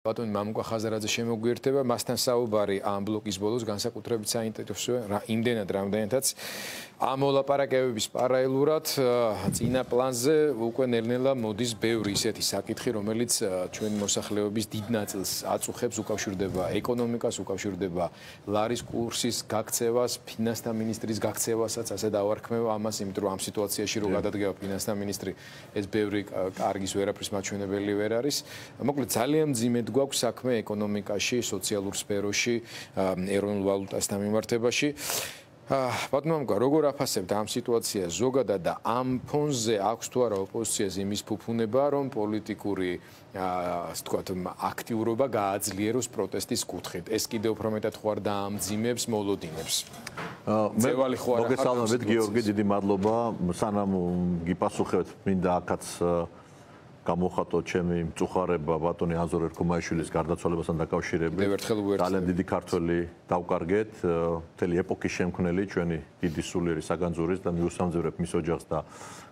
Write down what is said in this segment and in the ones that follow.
ბატონი მამუკა ხაზარაძე შემოგვიერთება, მასთან საუბარი ამ ბლოკის ბოლოს განსაკუთრებით საინტერესოა, იმდენად რამდენადაც ამ მოლაპარაკებების პარალელურად წინა პლანზე უკვე ნელ-ნელა მოდის ბევრი ისეთი საკითხი, რომელიც ჩვენი მოსახლეობის დიდ ნაწილს აწუხებს, უკავშირდება ეკონომიკას, უკავშირდება ლარის კურსის გაქცევას, ფინანსთა მინისტრის გაქცევასაც, ასე დავარქმევა ამას, იმიტომ რომ ამ სიტუაციაში რო გადადგება ფინანსთა მინისტრი, ეს ბევრი კარგის ვერაფრის მაჩვენებელი ვერ არის. მოკლედ ძალიან მძიმედ გვაქვს საქმე ეკონომიკაში, სოციალურ სფეროში, ეროვნულ ვალუტასთან მიმართებაში. ბატონო მამუკა, როგორ აფასებთ ამ სიტუაციას ზოგადად და ამ ფონზე აქვს თუ არა ოპოზიციას იმის ფუფუნება, რომ პოლიტიკური ასე ვთქვათ, აქტიურობა გააძლიეროს პროტესტის კუთხით. ეს კიდევ უფრო მეტად ხო არ დაამძიმებს მოლოდინებს. მოგესალმებით გიორგი, დიდი მადლობა. სანამ გიპასუხებთ, მინდა აქაც გამოხატო ჩემი მწუხარება ბატონი აზორ ერქომაიშვილის გარდაცვალებასთან დაკავშირებით. ძალიან დიდი ქართველი დავკარგეთ, მთელი ეპოქის შემქმნელი, ჩვენი დიდი სულიერი საგანძურის და მიუსამძვრებ მის ოჯახს და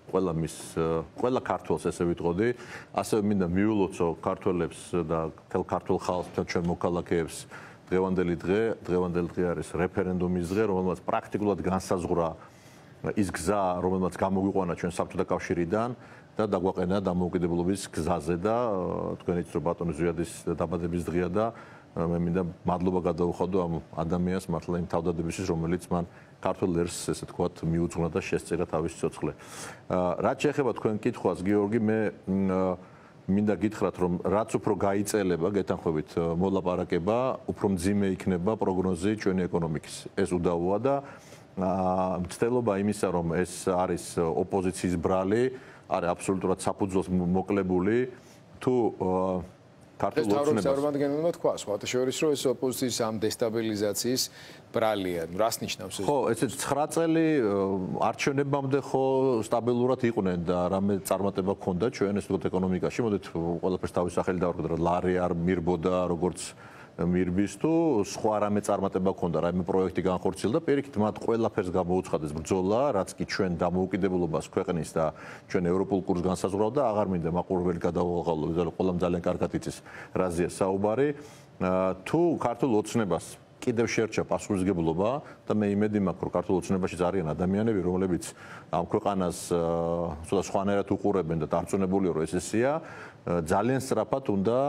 ყველა ქართველს ესე ვიტყოდი. ასევე მინდა მიულოცო ქართველებს და მთელ ქართულ ხალხს, მთელ ჩვენ მოქალაქეებს დღევანდელი დღე არის რეფერენდუმის დღე, რომელმაც პრაქტიკულად განსაზღვრა ის გზა, რომელმაც გამოგვიყვანა ჩვენ საბჭოთა კავშირიდან და დაგვაყენა დამოუკიდებლობის გზაზე და თქვენ იცით რომ ბატონი ზვიადის დაბადების დღეა და მე მინდა მადლობა გადაუხადო ამ ადამიანს მართლა იმ თავდადებისთვის, რომელიც მან ქართულ ერს ესე თქვათ მიუძღვნა და შესწირა თავის ცოცხლე. რაც შეეხება თქვენ კითხვას გიორგი, მე მინდა გითხრათ რომ რაც უფრო გაიწელება გეთანხმებით მოლაპარაკება, უფრო მძიმე იქნება პროგნოზი ჩვენი ეკონომიკის. ეს უდავოა და მცდელობა იმისა რომ ეს არის ოპოზიციის ბრალი არის აბსოლუტურად საფუძველს მოკლებული თუ ქართულ ოცნებას წარმომადგენელმა თქვა სხვათა შორის რომ ეს ოპოზიციის ამ დესტაბილიზაციის ბრალია. რას ნიშნავს ეს? ხო, ესე 9 წელი არჩევნებამდე ხო სტაბილურად იყვნენ და რამე წარმატება ჰქონდა ჩვენ ეს ეკონომიკაში. მოდით ყველაფერს თავის სახელი დავარქვა, ლარი არ მირბოდა როგორც მირბის თუ სხვა რამე წარმატება ჰქონდა, რაიმე პროექტი განხორციელდა, პირიქით მათ ყველაფერს გამოუცხადეს ბრძოლა, რაც კი ჩვენ დამოუკიდებლობას ქვეყნის და ჩვენ ევროპულ კურსს განსაზღვრავდა, აღარ მინდა მაყურებელი გადავაღალო, ყველამ ძალიან კარგად იცის რაზეა საუბარი. თუ ქართულ ოცნებას კიდევ შეერჩა პასუხისმგებლობა და მე იმედი მაქვს, რომ ქართულ ოცნებაში არიან ადამიანები, რომლებიც ამ ქვეყანას ცოტა სხვანაირად უყურებენ და დარწმუნებულია, რომ ეს ესეა, ძალიან სწრაფად უნდა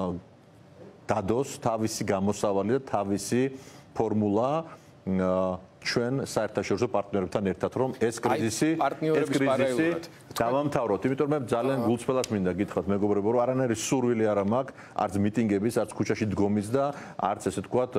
დადოს თავისი გამოსავალი და თავისი ფორმულა ჩვენ საერთაშორისო პარტნიორებთან ერთად, რომ ეს კრიზისი დავამთავროთ. იმიტომ მე ძალიან გულწრფელად მინდა გითხრათ მეგობრებო, რომ არანაირი სურვილი არ მაქვს, არც მიტინგების, არც ქუჩაში დგომის და არც ესე თქვათ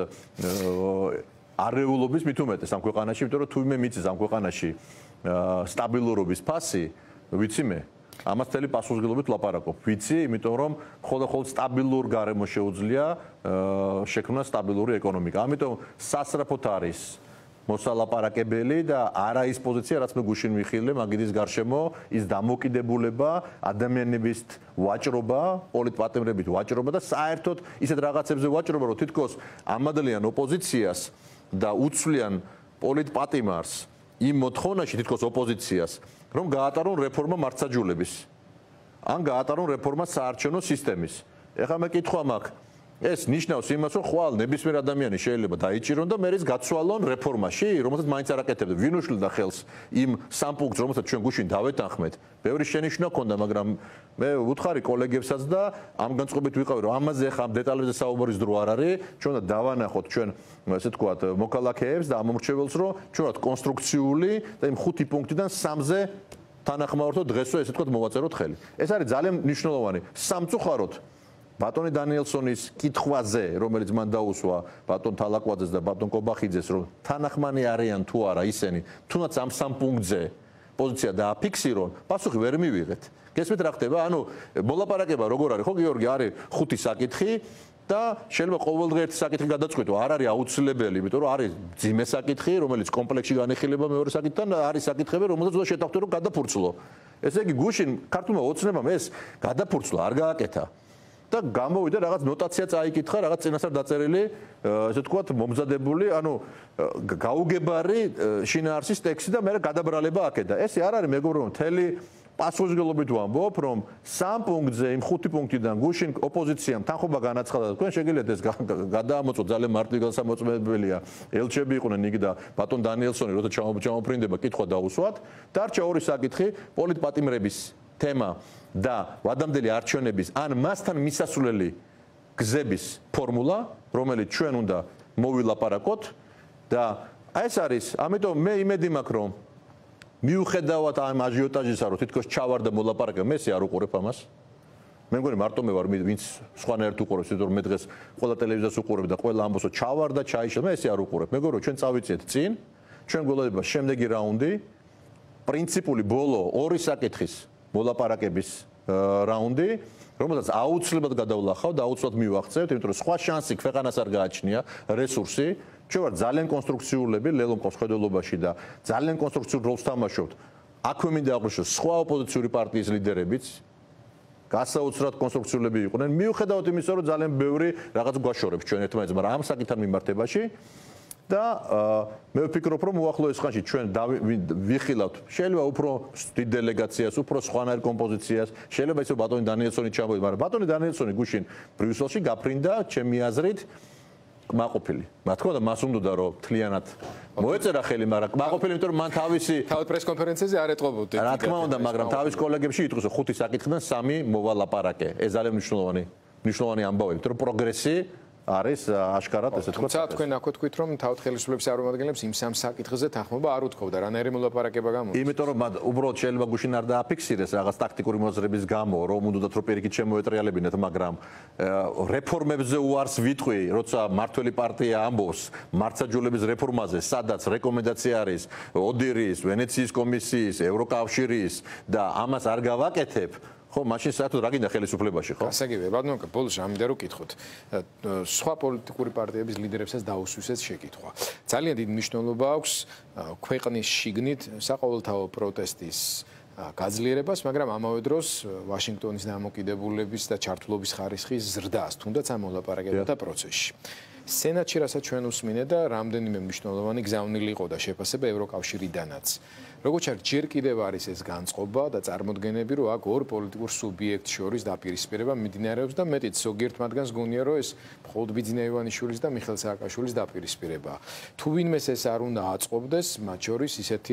არეულობის მით უმეტეს ამ ქვეყანაში, იმიტომ რომ თუ მე მიწის ამ ქვეყანაში სტაბილურობის ფასი, ვიცი მე ამას მთელი პასუხისმგებლობით ვლაპარაკობ. ვიცი, იმიტომ რომ მხოლოდ სტაბილურ გარემო შეუძლია შექმნა სტაბილური ეკონომიკა. ამიტომ სასწრაფოდ არის მოსალაპარაკებელი და არა ის პოზიცია, რაც მე გუშინ მიხილე მაგიდის გარშემო, ის დამოკიდებულება, ადამიანების ვაჭრობა, პოლიტპატიმრებით ვაჭრობა და საერთოდ ისეთ რაღაცებზე ვაჭრობა, რომ თითქოს ამადლიან ოპოზიციას და უცვლიან პოლიტპატიმარს იმ მოთხოვნაში თითქოს ოპოზიციას, რომ გაატარონ რეფორმა მართლმსაჯულების. ან გაატარონ რეფორმა საარჩევნო სისტემის. ეხლა მე კითხვა მაქვს, ეს ნიშნავს იმას, რომ ხვალ ნებისმიერ ადამიანი შეიძლება დაიჭირონ და მე ის გაცვალონ რეფორმაში, რომელსაც მაინც არ აკეთებდა. ვინ უშლიდა ხელს იმ სამ პუნქტს, რომელსაც ჩვენ გუშინ დავეთანხმეთ? ბევრი შენიშვნა ჰქონდა, მაგრამ მე ვუთხარი კოლეგებსაც და ამ განწყობით ვიყავი, რომ ამაზე ახლა ამ დეტალებზე საუბრის დრო არ არის, ჩვენ უნდა დავანახოთ ჩვენ ესე თქვათ მოქალაქეებს და ამომრჩეველს, რომ ჩვენ ვართ კონსტრუქციული და იმ 5 პუნქტიდან 3-ზე თანახმოვართო დღესვე ესე თქვათ მოვაწეროთ ხელი. ეს არის ძალიან მნიშვნელოვანი. სამწუხაროდ ბატონი დანიელსონის კითხვაზე, რომელიც მან დაუსვა ბატონ თალაკვაძეს და ბატონ კობახიძეს, რომ თანახმანი არიან თუ არა ისინი, თუნდაც ამ სამ პუნქტზე პოზიცია დააფიქსირონ, პასუხი ვერ მივიღეთ. გესმით რა ხდება? ანუ მოლაპარაკება როგორ არის, ხო გიორგი, არის 5 საკითხი და შეიძლება ყოველდღე ერთი საკითხი გადაწყვეტო, არ არის აუცილებელი, იმიტომ რომ არის ძიმე საკითხი, რომელიც კომპლექსში განიხილება მეორე საკითხთან და არის საკითხები, რომელსაც უნდა შეთანხმდეთ, რომ გადაფურცლო. ესე იგი, გუშინ ქართულმა ოცნებამ ეს გადაფურცლა არ გააკეთა. და გამოვიდა რაღაც ნოტაცია წაიკითხა, რაღაც წინასწარ დაწერილი, ესე თქვათ, მომზადებული, ანუ გაუგებარი შინაარსის ტექსტი და მე გადაბრალება აკეთა. ესე არ არის მეგობრებო, მთელი პასუხისმგებლობით ვამბობ, რომ 3 პუნქტზე იმ 5 პუნქტიდან გუშინ ოპოზიციამ თანხმობა განაცხადა. თქვენ შეგიძლიათ ეს გადაამოწმოთ, ძალიან მარტივი განსამოწმებელია. ელჩები იყვნენ იქ და ბატონ დანიელსონი როცა ჩამოფრინდება, კითხვა დაუსვათ. დარჩა ორი საკითხი, პოლიტპატიმრების თემა და ვადამდელი არჩევნების ან მასთან მისასვლელი გზების ფორმულა, რომელიც ჩვენ უნდა მოვილაპარაკოთ და ეს არის, ამიტომ მე იმედი მაქვს, რომ მიუხედავად ამ აჟიოტაჟისა, რომ თითქოს ჩავარდა მოლაპარაკება, მე ესე არ უყურებ ამას. მე მგონი მარტო მე ვარ, ვინც სხვანაირად უყურებს, იმიტომ რომ მე დღეს ყველა ტელევიზიას უყურებ და ყველა ამბობს, რომ ჩავარდა, ჩაიშალა, მე ესე არ უყურებ. მე მგონი რომ ჩვენ წავიწიეთ წინ, ჩვენ გველოდება შემდეგი რაუნდი, პრინციპული ბოლო ორი საკითხის მოლაპარაკების რაუნდი, რომელსაც აუცილებლად გადავლახავ და აუცილებლად მივახცევთ, იმიტომ რომ სხვა შანსი ქვეყანას არ გააჩნია, რესურსი. ჩვენ ვართ ძალიან კონსტრუქციულები ლელომკოს ხედველობაში და ძალიან კონსტრუქციულ როლს თამაშობთ. აქვე მინდა აღვნიშნოს სხვა ოპოზიციური პარტიის ლიდერებიც გასაოცრად კონსტრუქციულები იყვნენ, მიუხედავად იმისა, რომ ძალიან ბევრი რაღაც გვაშორებს ჩვენ ერთმანეთს, მაგრამ ამ საკითხთან მიმართებაში და მე ვფიქრობ, რომ უახლოეს ხანში ჩვენ ვიხილავთ შეიძლება უფრო დიდ დელეგაციას, უფრო სხვანაირ კომპოზიციას, შეიძლება ისე ბატონი დანიელსონი ჩამოვიდა, მაგრამ ბატონი დანიელსონი გუშინ ბრიუსელში გაფრინდა ჩემი აზრით მაყოფილი. რა თქმა უნდა, მას უნდა რომ თლიანად მოეწერა ხელი, მაგრამ მაყოფილი, იმიტომ რომ მან თავისი თავად პრეს-კონფერენციაზე არ ეტყობოდა. რა თქმა უნდა, მაგრამ თავის კოლეგებში იტყვის, რომ 5 საკითხიდან 3 მოვალაპარაკე. ეს ძალიან მნიშვნელოვანი ამბავი, იმიტომ რომ პროგრესი არის აშკარად ესე თქვა. თუმცა თქვენ აქ თქვით, რომ თავად ხელისუფლების წარმომადგენლებს იმ 3 საკითხზე თანხმობა არ უთხოვდა, რანაირი მოლაპარაკება გამოდის. იმიტომ რომ უბრალოდ შეიძლება გუშინ არ დააფიქსირეს რაღაც ტაქტიკური მოძრების გამო, რომ უნდათ რომ პირიქით შემოეტრიალებინათ, მაგრამ რეფორმებზე უარს ვიტყვი, როცა მართველი პარტია ამბობს მართლმსაჯულების რეფორმაზე, სადაც რეკომენდაცია არის ოდირის, ვენეციის კომისიის, ევროკავშირის და ამას არ გავაკეთებ. ხო, მაშინ საერთოდ რა გინდა ხელისუფლებაში, ხო? გასაგებია, ბატონო, ბოლოს ამინდა რომ კითხოთ. სხვა პოლიტიკური პარტიების ლიდერებსაც დაუსვისეს ეს შეკითხვა. ძალიან დიდი მნიშვნელობა აქვს ქვეყნის შიგნით საყოველთაო პროტესტის გაძლიერებას, მაგრამ ამავე დროს ვაშინგტონის დამოკიდებულების და ჩართულობის ხარისხის ზრდას, თუნდაც ამ მოლაპარაკებათა პროცესში. სენატში რასაც ჩვენ უსმინეთ და რამდენიმე მნიშვნელოვანი გზავნილი იყო და შეფასება ევროკავშირიდანაც. როგორც არ ჯერ კიდევ არის ეს განწყობა და წარმოდგენები, რომ აქ ორ პოლიტიკურ სუბიექტს შორის დაპირისპირება მიმდინარეობს და მეტიც ზოგიერთ მათგანს გონია, რომ ეს მხოლოდ ბიძინა ივანიშვილის და მიხეილ სააკაშვილის დაპირისპირება. თუ ვინმეს ეს არ უნდა აწყობდეს, მათ შორის ისეთი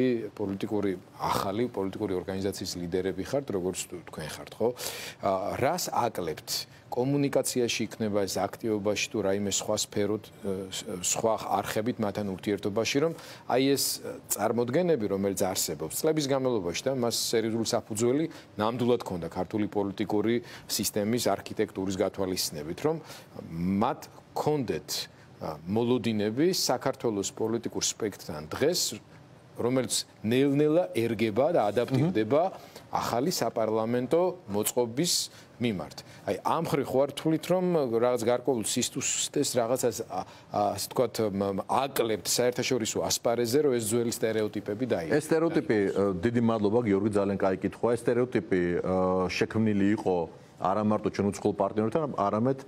ახალი პოლიტიკური ორგანიზაციის ლიდერები ხართ, როგორც თქვენ ხართ, ხო? რას აკლებთ? კომუნიკაციაში იქნება ეს აქტივობაში თუ რაიმე სხვა სფეროთ, სხვა არხებით მათთან ურთიერთობაში, რომ აი ეს წარმოდგენები, რომელიც არსებობს წლების განმავლობაში და მას სერიოზული საფუძველი ნამდვილად ჰქონდა ქართული პოლიტიკური სისტემის არქიტექტურის გათვალისწინებით, რომ მათ ჰქონდეთ მოლოდინები საქართველოს პოლიტიკურ სპექტრთან დღეს, რომელიც ნელ-ნელა ერგება და ადაპტირდება ახალი საპარლამენტო მოწყობის მიმართ. აი ამ ხრი ხო არ თulit რომ რაღაც გარკვეულ სისტემს რაღაცას ასე თქვათ აკლებთ საერთაშორისო ასპარეზზე რომ ეს ძველი სტერეოტიპები დაიწყო. ეს სტერეოტიპი დიდი მადლობა გიორგი, ძალიან კაი კითხვა. ეს სტერეოტიპი შექმნილი იყო არა მარტო ჩვენ უცხოელ პარტნიორებთან, არამედ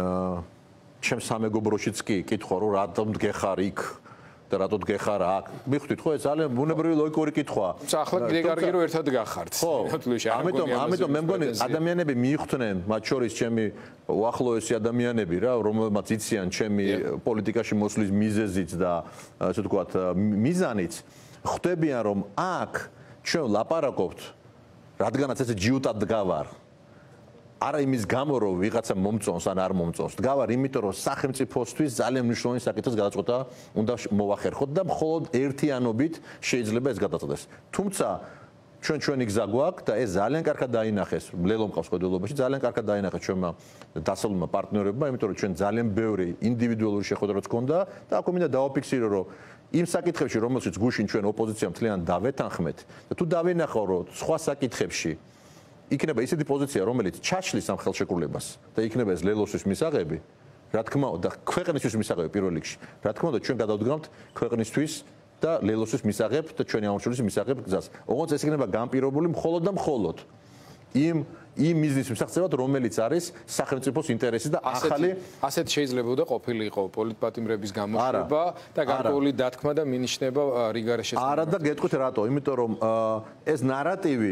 ჩემს სამეგობროშიც კი კითხვა რომ რატომ გეხარ იქ და რატო გეხარ აქ. მიხვდით ხო, ეს ძალიან ბუნებრივი ლოგიკური კითხვაა. ახლა კიდე კარგი რომ ერთად გახართ. ამიტომ მე მგონი ადამიანები მიხვდნენ, მათ შორის ჩემი უახლოესი ადამიანები რა, რომელმაც იციან ჩემი პოლიტიკაში მოსვლის მიზეზიც და ასე ვთქვათ, მიზანიც, ხვდებიან რომ აქ ჩვენ ლაპარაკობთ, რადგანაც ესე ჯიუტად დგავარ. არა იმის გამო რომ ვიღაცა მომწონს ან არ მომწონს. დგავარ იმიტომ რომ სახელმწიფოსთვის ძალიან მნიშვნელოვანი საკითხის გადაწყვეტა უნდა მოვახერხოთ და მხოლოდ ერთიანობით შეიძლება ეს გადაწყვეტეს. თუმცა ჩვენი გზა გვაქვს და ეს ძალიან კარგად დაინახეს ლელომყავს ხედველობაში, ძალიან კარგად დაინახეს ჩვენმა დასავლურმა პარტნიორებმა, იმიტომ რომ ჩვენ ძალიან ბევრი ინდივიდუალური შეხვედრაც ჰქონდა და აქ მინდა დავაფიქსირო რომ იმ საკითხებში რომელშიც გუშინ ჩვენ ოპოზიციამ მთლიანად დავეთანხმეთ და თუ დავინახავ რომ სხვა საკითხებში იქნება ისეთი პოზიცია, რომელიც ჩაშლის ამ ხელშეკრულებას და იქნება ეს ლელოსის მისაღები, რა თქმა უნდა, ქვეყნისთვის მისაღები პირველ რიგში. რა თქმა უნდა, ჩვენ გადავდგამთ ქვეყნისთვის და ლელოსის მისაღებ და ჩვენი აღმოჩენის მისაღებ გზას. ოღონდ ეს იქნება განპირობებული მხოლოდ და მხოლოდ იმ მიზნის მისაღებად, რომელიც არის სახელმწიფოს ინტერესი და ახალი ასეთ შეიძლებოდა ყოფილიყო პოლიტპატიმრების გამოშვება და გარკვეული დათქმა და მინიშნება რიგარეშეც. არა და გეტყვით რატო? იმიტომ რომ ეს ნარატივი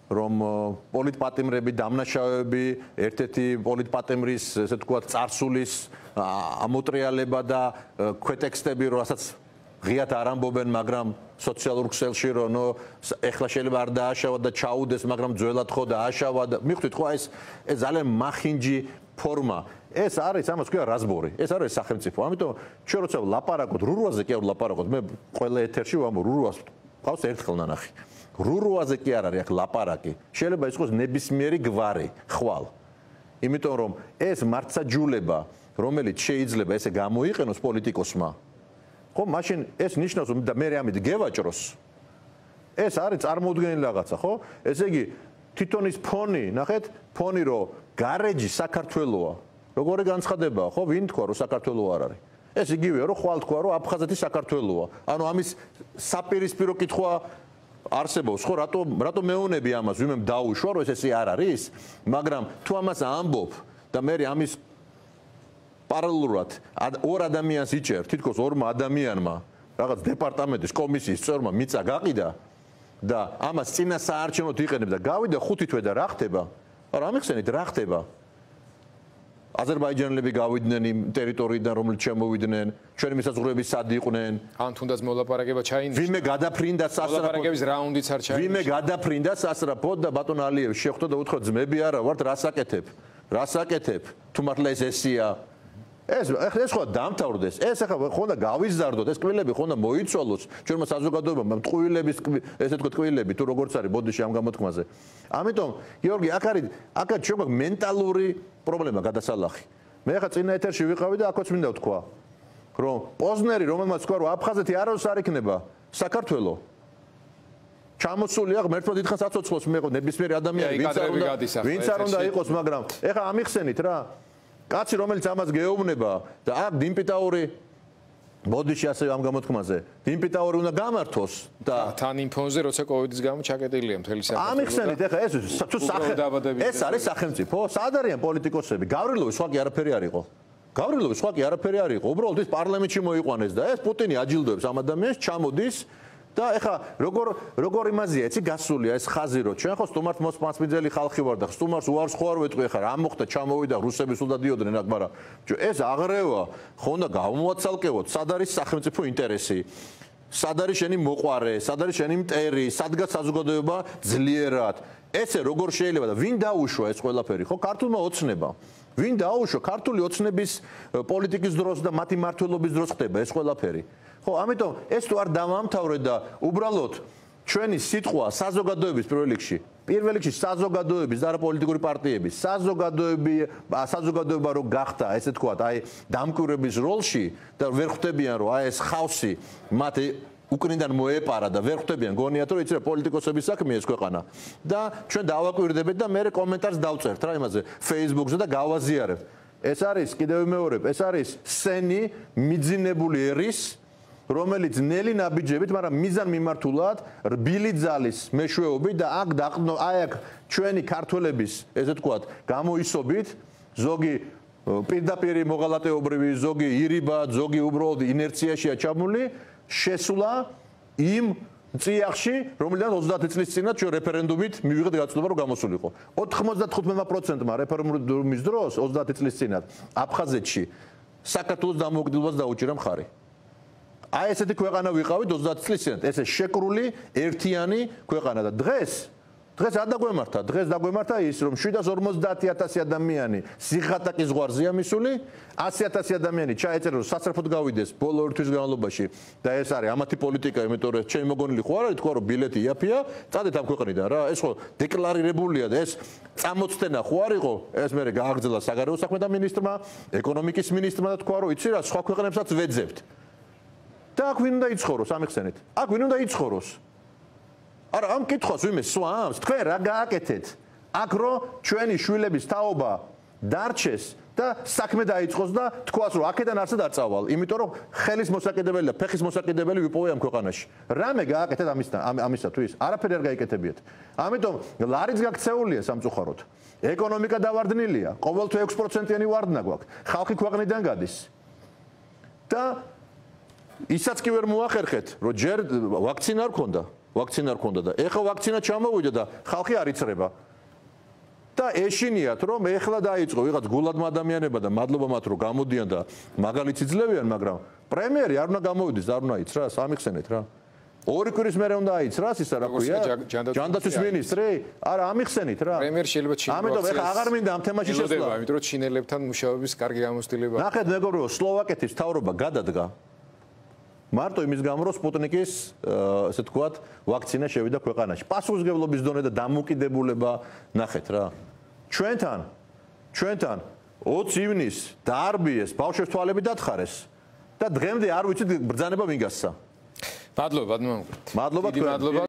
რომ პოლიტპატიმრები, დამნაშავეები, ერთ-ერთი პოლიტპატიმრის, ესე ვთქვათ, წარსულის ამოტრიალება და ქვეტექსტები, რასაც ღიად არ ამბობენ, მაგრამ სოციალურ ქსელში რომ ეხლა შეიძლება არ დააშავა და ჩაუდეს, მაგრამ ძველად ხო დააშავა და მიხვდით ხო ეს ძალიან მახინჯი ფორმა. ეს არის ამას ქვია რაზბორი. ეს არის სახელმწიფო. ამიტომ ჩვენ როცა ვლაპარაკობთ რურვაზე კი არ ვლაპარაკობთ. მე ყველა ეთერში ვამბობ რურვას ყავს ერთხელ ნანახი. რურვაზე კი არ არის აქ ლაპარაკი. შეიძლება იყოს ნებისმიერი გვარი, ხვალ. იმიტომ რომ ეს მართსაჯულება, რომელიც შეიძლება ესე გამოიყენოს პოლიტიკოსმა, ხო, მაშინ ეს ნიშნავს რომ და მე ამით გევაჭროს. ეს არის წარმოუდგენელი რაღაცა, ხო? ესე იგი თვითონ ის ფონი, ნახეთ, ფონი რომ გარეჯი საქართველოა. როგორი განცხადებაა, ხო? ვინ თქვა რომ საქართველო არ არის? ეს იგივეა რომ ხვალ თქვა რომ აფხაზეთი საქართველოა. ანუ ამის საპირისპირო კითხვა არსებობს, ხო? რატო მეუნები ამას, ვინმე დაუშვა რომ ეს არ არის? მაგრამ თუ ამას ამბობ და მე ამის პარალელურად ორ ადამიანს იჭერ, თითქოს ორმა ადამიანმა, რაღაც დეპარტამენტის კომისიის წევრმა მიწა გაყიდა და ამას წინა საარჩევნოდ იყენებ და გავიდა 5 თვე და რა ხდება? არა, ამიხსენით რა ხდება? აზერბაიჯანელები გავიდნენ იმ ტერიტორიიდან, რომელიც შემოვიდნენ, ჩვენი მისაზღვრეები სად იყვნენ? ან თუნდაც მოლაპარაკება ჩაინიშნა. ვინმე გადაფრინდა სასწრაფოდ. მოლაპარაკების რაუნდიც არ ჩაინიშნა. ვინმე გადაფრინდა სასწრაფოდ და ბატონ ალიევი შეხვდა და უთხრა ძმები არა ვართ, რას აკეთებ? რას აკეთებ? თუ მართლა ეს ესია? ეს ხო დამთავრდეს. ეს ახლა ხონდა გავიზარდოთ, ეს კვილები ხონდა მოიცვალოს. ჩვენმა საზოგადოებამ ტყუილების ესე თქო ტყუილები თუ როგორც არის ბოდიში ამ გამოთქმაზე. ამიტომ გიორგი, აქ ჩვენ გვაქვს მენტალური პრობლემა გადასალახი. მე ახლა წინა ეთერში ვიყავი და აქაც მინდა ვთქვა, რომ პოზნერი, რომელმაც თქვა რომ აფხაზეთი არავის არ იქნება საქართველო. ჩამოსულია ღმერთმა დიდხანს აცოცხლოს მეყო ნებისმიერი ადამიანი, ვინც არ უნდა იყოს, მაგრამ ახლა ამიხსენით რა. კაცი რომელიც ამას გეუბნება და აქ დინპიტაური ბოდიში ასე ამ გამოთქმაზე დინპიტაური უნდა გამართოს და თან იმ ფონზე როცა კოვიდის გამო ჩაკეტილია მთელი საქართველო. ამიხსენით ახლა ეს თუ ეს არის სახელმწიფო, სად არიან პოლიტიკოსები? გავრილოვი სხვა კი არაფერი არ იყო. გავრილოვი სხვა კი არაფერი არ იყო. უბრალოდ ის პარლამენტში მოიყვანეს და ეს პუტინი აჯილდოებს ამ ადამიანს, ჩამოდის და ეხა როგორ იმაზია, იცი გასულია ეს ხაზი რომ ჩვენ ხო სტუმართ მოსმაწმიძელი ხალხი ვარ და სტუმარს უარს ხო არ ვეტყვი ეხა რა მოხდა ჩამოვიდა რუსები სულ დადიოდნენ აქ მაგრამ ეს აღრევა ხონდა გამოვაცალკევოთ სად არის სახელმწიფო ინტერესი სად არის შენი მოყვარე სად არის შენი მტერი სადღაც საზოგადოება ძლიერად ესე როგორ შეიძლება და ვინ დაუშვა ეს ყველაფერი ხო ქართულმა ოცნება ვინ დაუშვა ქართული ოცნების პოლიტიკის დროს და მათი მმართველობის დროს ხდება ეს ყველაფერი ხო, ამიტომ ეს თუ არ დავამთავრეთ და უბრალოდ ჩვენი სიტყვა საზოგადოების პირველ რიგში საზოგადოების და არა პოლიტიკური პარტიების საზოგადოება რო გახდა, ესე თქვათ, აი დამკვირვების როლში და ვერ ხვდებიან რომ აი ეს ხავსი მათ უკრინდან მოეპარა და ვერ ხვდებიან გონიათ რომ იცი რა პოლიტიკოსების საქმეა ეს ქვეყანა და ჩვენ დავაკვირდებეთ და მე კომენტარს დავწერთ რა იმაზე Facebook-ზე და გავაზიარებთ. ეს არის კიდევ ვიმეორებ, ეს არის სენი მიძინებული ერის რომელიც ნელი ნაბიჯებით, მაგრამ მიზან მიმართულად რბილი ძალის მეშვეობით და აქ ჩვენი ქართველების, ესე ვთქვათ, გამოისობით, ზოგი პირდაპირ მოღალატეობრივი, ზოგი ირიბად, ზოგი უბრალოდ ინერციაშია ჩამული, შესულა იმ წიაღში, რომელიდან 30 წლის წინათ ჩვენ რეფერენდუმით მივიღეთ გაცნობა რომ გამოსულიყო. 95%-მა რეფერენდუმის დროს 30 წლის წინათ აფხაზეთში საქართველოს დამოუკიდებლობას დაუჭირა მხარი. აი ესეთი ქვეყანა ვიყავით 30 წლის წინათ, ესე შეკრული ერთიანი ქვეყანა და დღეს არ დაგვემართა, დღეს დაგვემართა ის რომ 750,000 ადამიანი სიღატაკის ზღვარზეა მისული, 100,000 ადამიანი ჩაეწერა რომ სასწრაფოდ გავიდეს ბოლო ორ თვის განმავლობაში და ეს არის ამათი პოლიტიკა, იმიტომ რომ ჩემი მოგონილი ხო არ არის თქვა რომ ბილეთი იაფია, წადეთ ამ ქვეყნიდან რა, ეს ხო დეკლარირებულია და ეს წამოცდენა ხო არ იყო, ეს მე გააგრძელა საგარეო საქმეთა მინისტრმა, ეკონომიკის მინისტრმა და თქვა რომ იცი რა, სხვა ქვეყნებსაც ვეძებთ. და აქ ვინ უნდა იცხოვროს ამიხსენით? აქ ვინ უნდა იცხოვროს? არა, ამ კითხვას ვინმე სვამს, თქვენ რა გააკეთეთ? აქ რო ჩვენი შვილების თაობა დარჩეს და საქმე დაიწყოს და თქვას რომ აქედან არცად არ წავალ, იმიტომ რომ ხელის მოსაკიდებელი და ფეხის მოსაკიდებელი ვიპოვე ამ ქვეყანაში. რამე გააკეთეთ ამისათვის? არაფერი არ გაიკეთებიათ. ამიტომ ლარიც გაქცეულია სამწუხაროდ. ეკონომიკა დავარდნილია, ყოველთვის 6%-იანი ვარდნა გვაქვს. ხალხი ქვეყნიდან გადის. და ისაც კი ვერ მოახერხეთ, რომ ჯერ ვაქცინა არ ქონდა. ვაქცინა არ ქონდა და ეხლა ვაქცინა ჩამოვიდა და ხალხი არ იცრება. და ეშინიათ რომ ეხლა დაიწყო ვიღაც გულადმა ადამიანებმა და მადლობა მათ რომ გამოდიან და მაგალითი ძლევიან, მაგრამ პრემიერი არ უნდა გამოვიდეს, არ უნდა იცრას, ამიხსენეთ რა. ორი კვირის მერე უნდა აიცრას ისა რა ქვია? ჯანდაცვის მინისტრი? არა, ამიხსენით რა. პრემიერი შეიძლება ჩინელებს. ამიტომ ეხლა აღარ მინდა ამ თემაში შესვლა. იმიტომ რომ ჩინელებთან მუშაობის კარგი გამოცდილება. ნახეთ მეგობრებო, სლოვაკეთის მთავრობა გადადგა. მარტო იმის გამო რომ სპუტნიკის ესე თქვათ ვაქცინა შევიდა ქვეყანაში. პასუხისმგებლობის დონე და დამოუკიდებულება ნახეთ რა. ჩვენთან 20 ივნისს დაარბიეს, ბავშვებს თვალები დათხარეს და დღემდე არ ვიცით ბრძანება ვინ გასცა. მადლობა, მადლობა.